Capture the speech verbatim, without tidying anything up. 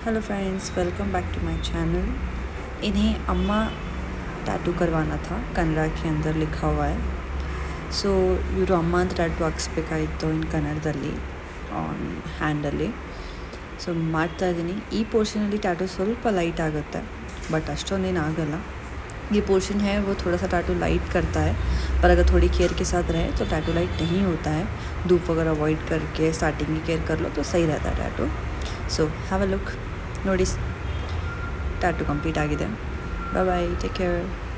Hello friends, welcome back to my channel. इन्हें अम्मा tattoo करवाना था, कन्नड़ा के अंदर लिखा हुआ है। ಸೊ ಇವರು ಅಮ್ಮ ಅಂತ ಟ್ಯಾಟೂ ಹಾಕ್ಸ್ಬೇಕಾಯಿತು ಇನ್ ಕನ್ನಡದಲ್ಲಿ ಆನ್ ಹ್ಯಾಂಡಲ್ಲಿ. ಸೊ ಮಾಡ್ತಾಯಿದ್ದೀನಿ. ಈ ಪೋರ್ಷನಲ್ಲಿ ಟ್ಯಾಟೂ ಸ್ವಲ್ಪ ಲೈಟ್ ಆಗುತ್ತೆ, बट ಅಷ್ಟೊಂದೇನು ಆಗಲ್ಲ. ये पोर्शन है वो थोड़ा सा टैटू लाइट करता है, पर अगर थोड़ी केयर के साथ रहे तो टैटू लाइट नहीं होता है. धूप वगैरह अवॉइड करके स्टार्टिंग की केयर कर लो तो सही रहता है tattoo. So have a look. ನೋಡಿ, ಟ್ಯಾಟೂ ಕಂಪ್ಲೀಟ್ ಆಗಿದೆ. Bye bye, take care.